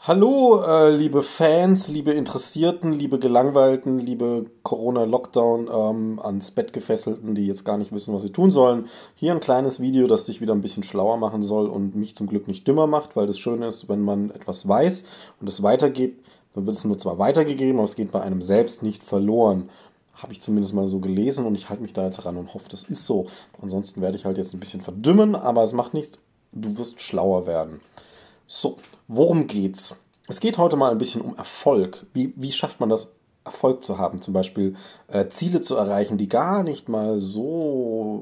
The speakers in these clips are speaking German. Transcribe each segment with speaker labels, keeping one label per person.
Speaker 1: Hallo, liebe Fans, liebe Interessierten, liebe Gelangweilten, liebe Corona-Lockdown ans Bett gefesselten, die jetzt gar nicht wissen, was sie tun sollen. Hier ein kleines Video, das dich wieder ein bisschen schlauer machen soll und mich zum Glück nicht dümmer macht, weil das Schöne ist, wenn man etwas weiß und es weitergibt, dann wird es nur zwar weitergegeben, aber es geht bei einem selbst nicht verloren. Habe ich zumindest mal so gelesen und ich halte mich da jetzt ran und hoffe, das ist so. Ansonsten werde ich halt jetzt ein bisschen verdümmen, aber es macht nichts. Du wirst schlauer werden. So, worum geht's? Es geht heute mal ein bisschen um Erfolg. Wie schafft man das, Erfolg zu haben? Zum Beispiel Ziele zu erreichen, die gar nicht mal so.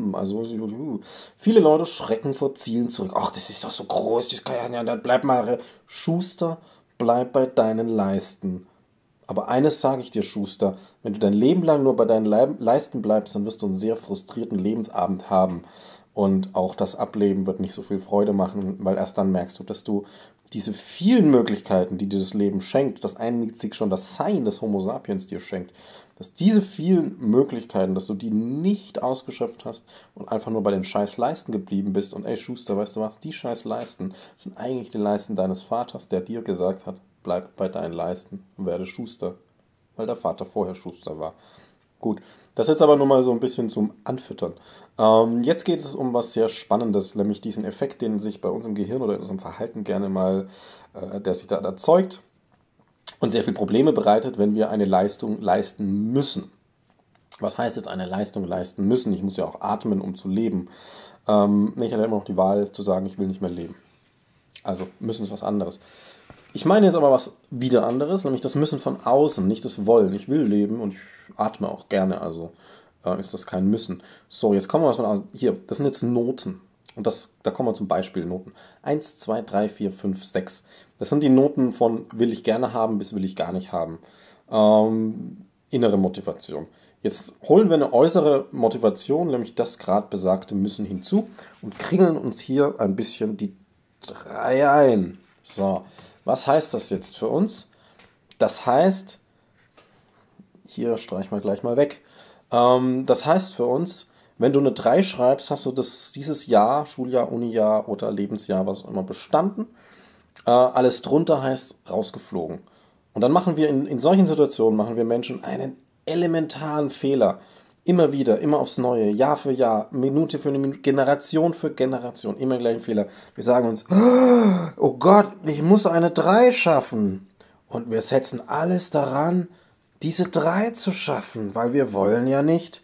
Speaker 1: Viele Leute schrecken vor Zielen zurück. Ach, das ist doch so groß, das kann ja nicht, bleib mal. Schuster, bleib bei deinen Leisten. Aber eines sage ich dir, Schuster, wenn du dein Leben lang nur bei deinen Leisten bleibst, dann wirst du einen sehr frustrierten Lebensabend haben. Und auch das Ableben wird nicht so viel Freude machen, weil erst dann merkst du, dass du diese vielen Möglichkeiten, die dir das Leben schenkt, das einzig schon das Sein des Homo sapiens dir schenkt, dass diese vielen Möglichkeiten, dass du die nicht ausgeschöpft hast und einfach nur bei den scheiß Leisten geblieben bist. Und ey Schuster, weißt du was, die scheiß Leisten sind eigentlich die Leisten deines Vaters, der dir gesagt hat, bleib bei deinen Leisten und werde Schuster, weil der Vater vorher Schuster war. Gut, das jetzt aber nur mal so ein bisschen zum Anfüttern. Jetzt geht es um was sehr Spannendes, nämlich diesen Effekt, den sich bei uns im Gehirn oder in unserem Verhalten gerne mal, der sich da erzeugt und sehr viele Probleme bereitet, wenn wir eine Leistung leisten müssen. Was heißt jetzt eine Leistung leisten müssen? Ich muss ja auch atmen, um zu leben. Ich hatte immer noch die Wahl zu sagen, ich will nicht mehr leben. Also müssen ist was anderes. Ich meine jetzt aber was wieder anderes, nämlich das Müssen von außen, nicht das Wollen. Ich will leben und ich atme auch gerne, also ist das kein Müssen. So, jetzt kommen wir was von außen. Hier, das sind jetzt Noten. Und da kommen wir zum Beispiel Noten. 1, 2, 3, 4, 5, 6. Das sind die Noten von will ich gerne haben bis will ich gar nicht haben. Innere Motivation. Jetzt holen wir eine äußere Motivation, nämlich das gerade besagte Müssen hinzu und kringeln uns hier ein bisschen die 3 ein. So, was heißt das jetzt für uns? Das heißt, hier streichen wir gleich mal weg. Das heißt für uns, wenn du eine 3 schreibst, hast du dieses Jahr, Schuljahr, Unijahr oder Lebensjahr, was auch immer, bestanden. Alles drunter heißt rausgeflogen. Und dann machen wir in solchen Situationen, machen wir Menschen einen elementaren Fehler. Immer wieder, immer aufs Neue, Jahr für Jahr, Minute für Minute, Generation für Generation, immer gleichen Fehler. Wir sagen uns, oh Gott, ich muss eine 3 schaffen. Und wir setzen alles daran, diese 3 zu schaffen, weil wir wollen ja nicht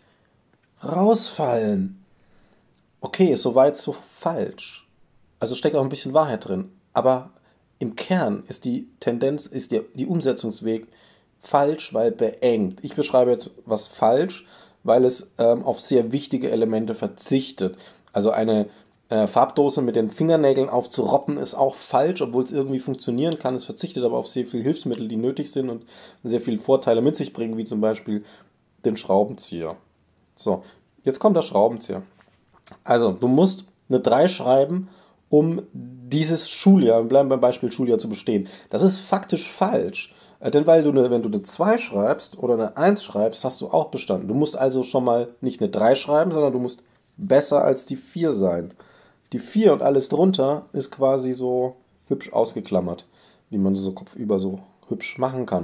Speaker 1: rausfallen. Okay, ist soweit so falsch. Also steckt auch ein bisschen Wahrheit drin. Aber im Kern ist die Tendenz, ist die Umsetzungsweg falsch, weil beengt. Ich beschreibe jetzt was falsch, weil es auf sehr wichtige Elemente verzichtet. Also eine Farbdose mit den Fingernägeln aufzuroppen ist auch falsch, obwohl es irgendwie funktionieren kann. Es verzichtet aber auf sehr viele Hilfsmittel, die nötig sind und sehr viele Vorteile mit sich bringen, wie zum Beispiel den Schraubenzieher. So, jetzt kommt der Schraubenzieher. Also, du musst eine 3 schreiben, um dieses Schuljahr, bleiben beim Beispiel Schuljahr, zu bestehen. Das ist faktisch falsch. Denn wenn du eine 2 schreibst oder eine 1 schreibst, hast du auch bestanden. Du musst also schon mal nicht eine 3 schreiben, sondern du musst besser als die 4 sein. Die 4 und alles drunter ist quasi so hübsch ausgeklammert, wie man so kopfüber so hübsch machen kann.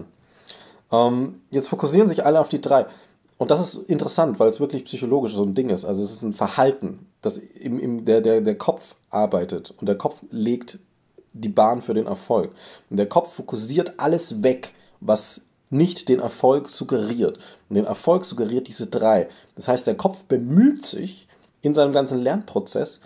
Speaker 1: Jetzt fokussieren sich alle auf die 3. Und das ist interessant, weil es wirklich psychologisch so ein Ding ist. Also es ist ein Verhalten, das der Kopf arbeitet und der Kopf legt die Bahn für den Erfolg. Und der Kopf fokussiert alles weg, was nicht den Erfolg suggeriert. Und den Erfolg suggeriert diese 3. Das heißt, der Kopf bemüht sich in seinem ganzen Lernprozess,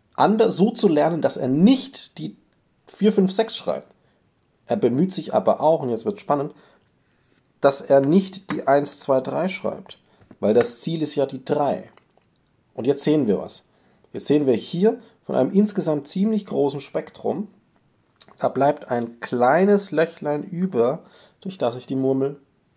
Speaker 1: so zu lernen, dass er nicht die 4, 5, 6 schreibt. Er bemüht sich aber auch, und jetzt wird es spannend, dass er nicht die 1, 2, 3 schreibt. Weil das Ziel ist ja die 3. Und jetzt sehen wir was. Jetzt sehen wir hier von einem insgesamt ziemlich großen Spektrum, da bleibt ein kleines Löchlein über, durch das ich die Murmel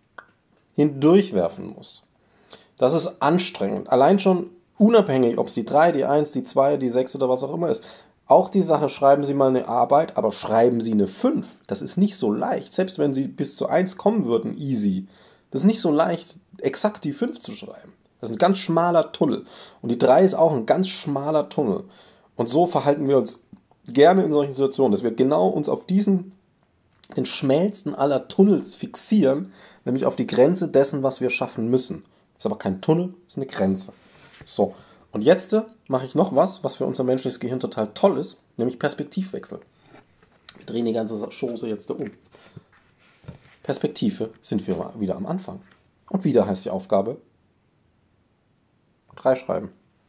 Speaker 1: hindurchwerfen muss. Das ist anstrengend. Allein schon unabhängig, ob es die 3, die 1, die 2, die 6 oder was auch immer ist. Auch die Sache, schreiben Sie mal eine Arbeit, aber schreiben Sie eine 5. Das ist nicht so leicht. Selbst wenn Sie bis zu 1 kommen würden, easy. Das ist nicht so leicht, exakt die 5 zu schreiben. Das ist ein ganz schmaler Tunnel. Und die 3 ist auch ein ganz schmaler Tunnel. Und so verhalten wir uns gerne in solchen Situationen, dass wir genau uns auf diesen den schmälsten aller Tunnels fixieren, nämlich auf die Grenze dessen, was wir schaffen müssen. Das ist aber kein Tunnel, das ist eine Grenze. So, und jetzt mache ich noch was für unser menschliches Gehirn total toll ist, nämlich Perspektivwechsel. Wir drehen die ganze Chose jetzt um. Perspektive sind wir wieder am Anfang. Und wieder heißt die Aufgabe 3 schreiben.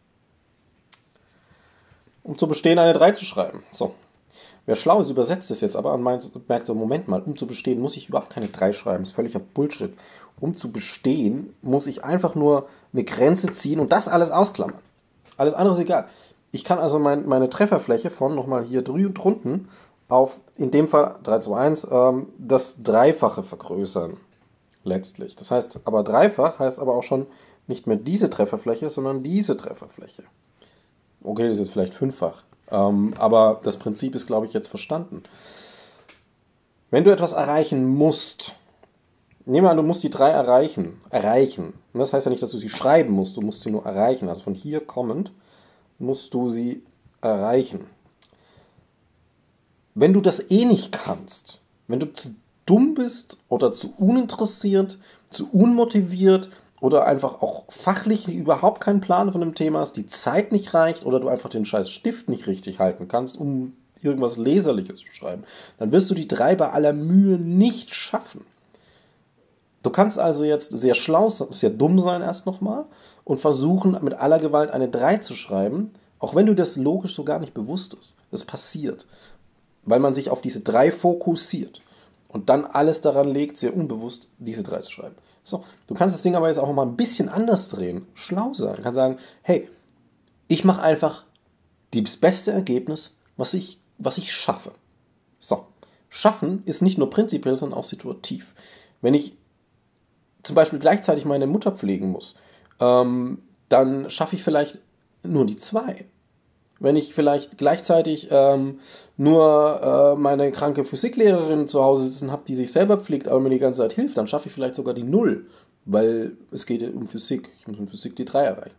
Speaker 1: Um zu bestehen, eine 3 zu schreiben. So. Wer schlau ist, übersetzt es jetzt aber und merkt so, Moment mal, um zu bestehen, muss ich überhaupt keine 3 schreiben. Das ist völliger Bullshit. Um zu bestehen, muss ich einfach nur eine Grenze ziehen und das alles ausklammern. Alles andere ist egal. Ich kann also meine Trefferfläche von, nochmal hier drunten, auf, in dem Fall 3, 2, 1, das Dreifache vergrößern. Letztlich. Das heißt, aber dreifach heißt aber auch schon nicht mehr diese Trefferfläche, sondern diese Trefferfläche. Okay, das ist vielleicht 5-fach. Aber das Prinzip ist, glaube ich, jetzt verstanden. Wenn du etwas erreichen musst, nehmen wir an, du musst die 3 erreichen. Und das heißt ja nicht, dass du sie schreiben musst, du musst sie nur erreichen. Also von hier kommend musst du sie erreichen. Wenn du das eh nicht kannst, wenn du zu dumm bist oder zu uninteressiert, zu unmotiviert oder einfach auch fachlich überhaupt keinen Plan von dem Thema hast, die Zeit nicht reicht oder du einfach den scheiß Stift nicht richtig halten kannst, um irgendwas Leserliches zu schreiben, dann wirst du die 3 bei aller Mühe nicht schaffen. Du kannst also jetzt sehr schlau, sehr dumm sein erst nochmal und versuchen, mit aller Gewalt eine 3 zu schreiben, auch wenn du das logisch so gar nicht bewusst ist. Das passiert, weil man sich auf diese 3 fokussiert und dann alles daran legt, sehr unbewusst diese 3 zu schreiben. So, du kannst das Ding aber jetzt auch mal ein bisschen anders drehen, schlau sein. Du kannst sagen, hey, ich mache einfach das beste Ergebnis, was ich schaffe. So, schaffen ist nicht nur prinzipiell, sondern auch situativ. Wenn ich zum Beispiel gleichzeitig meine Mutter pflegen muss, dann schaffe ich vielleicht nur die 2. Wenn ich vielleicht gleichzeitig nur meine kranke Physiklehrerin zu Hause sitzen habe, die sich selber pflegt, aber mir die ganze Zeit hilft, dann schaffe ich vielleicht sogar die 0, weil es geht um Physik. Ich muss in Physik die 3 erreichen.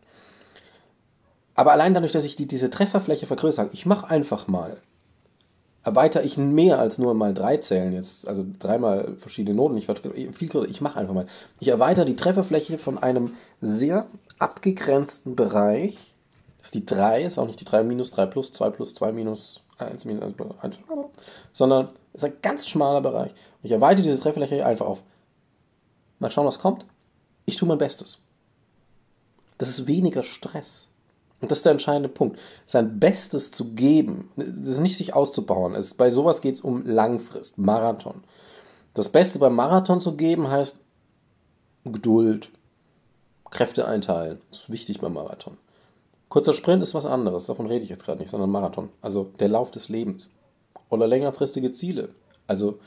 Speaker 1: Aber allein dadurch, dass ich diese Trefferfläche vergrößere, ich mache einfach mal, erweitere ich mehr als nur mal 3 zählen jetzt, also 3-mal verschiedene Noten, ich mache einfach mal. Ich erweitere die Trefferfläche von einem sehr abgegrenzten Bereich. Das ist die 3, ist auch nicht die 3 minus 3 plus 2 plus 2 minus 1 minus 1, sondern es ist ein ganz schmaler Bereich. Und ich erweitere diese Trefferfläche einfach auf. Mal schauen, was kommt. Ich tue mein Bestes. Das ist weniger Stress. Und das ist der entscheidende Punkt. Sein Bestes zu geben, das ist nicht sich auszubauen. Bei sowas geht es um Langfrist, Marathon. Das Beste beim Marathon zu geben heißt Geduld, Kräfte einteilen. Das ist wichtig beim Marathon. Kurzer Sprint ist was anderes, davon rede ich jetzt gerade nicht, sondern Marathon. Also der Lauf des Lebens. Oder längerfristige Ziele. Also,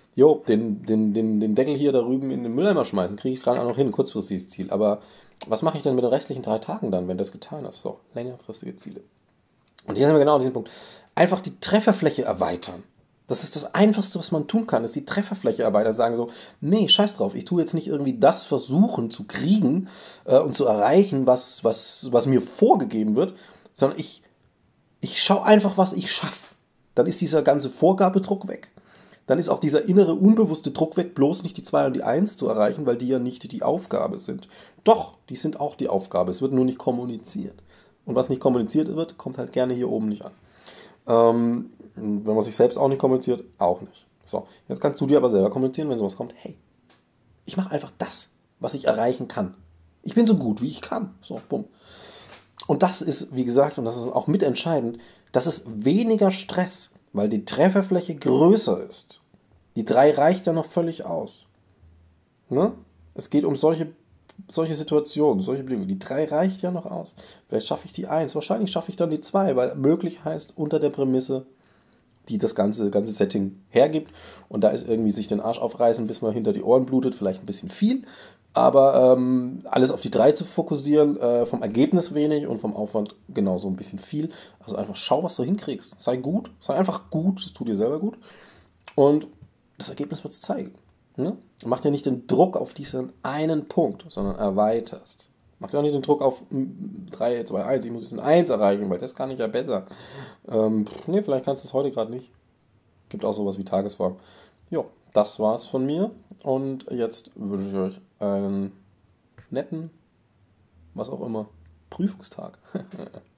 Speaker 1: den Deckel hier da drüben in den Mülleimer schmeißen, kriege ich gerade auch noch hin, kurzfristiges Ziel. Aber was mache ich denn mit den restlichen 3 Tagen dann, wenn das getan ist? So, längerfristige Ziele. Und hier sind wir genau an diesem Punkt. Einfach die Trefferfläche erweitern. Das ist das Einfachste, was man tun kann, ist die Trefferfläche erweitern. Sagen so, nee, scheiß drauf, ich tue jetzt nicht irgendwie das versuchen zu kriegen und zu erreichen, was mir vorgegeben wird, sondern ich schaue einfach, was ich schaffe. Dann ist dieser ganze Vorgabedruck weg. Dann ist auch dieser innere, unbewusste Druck weg, bloß nicht die 2 und die 1 zu erreichen, weil die ja nicht die Aufgabe sind. Doch, die sind auch die Aufgabe. Es wird nur nicht kommuniziert. Und was nicht kommuniziert wird, kommt halt gerne hier oben nicht an. Wenn man sich selbst auch nicht kommuniziert, auch nicht. So, jetzt kannst du dir aber selber kommunizieren, wenn sowas kommt. Hey, ich mache einfach das, was ich erreichen kann. Ich bin so gut, wie ich kann. So, bumm. Und das ist, wie gesagt, und das ist auch mitentscheidend, das ist weniger Stress, weil die Trefferfläche größer ist. Die 3 reicht ja noch völlig aus. Ne? Es geht um solche Situationen, solche Bedingungen. Die 3 reicht ja noch aus. Vielleicht schaffe ich die 1, wahrscheinlich schaffe ich dann die 2, weil möglich heißt unter der Prämisse, die das ganze Setting hergibt. Und da ist irgendwie sich den Arsch aufreißen, bis man hinter die Ohren blutet, vielleicht ein bisschen viel. Aber alles auf die 3 zu fokussieren, vom Ergebnis wenig und vom Aufwand genauso ein bisschen viel. Also einfach schau, was du hinkriegst. Sei gut, sei einfach gut, das tut dir selber gut. Und das Ergebnis wird es zeigen. Ne? Mach dir nicht den Druck auf diesen einen Punkt, sondern erweiterst. Mach dir auch nicht den Druck auf 3, 2, 1, ich muss jetzt ein 1 erreichen, weil das kann ich ja besser. Nee, vielleicht kannst du es heute gerade nicht. Gibt auch sowas wie Tagesform. Ja, das war's von mir und jetzt wünsche ich euch einen netten, was auch immer, Prüfungstag.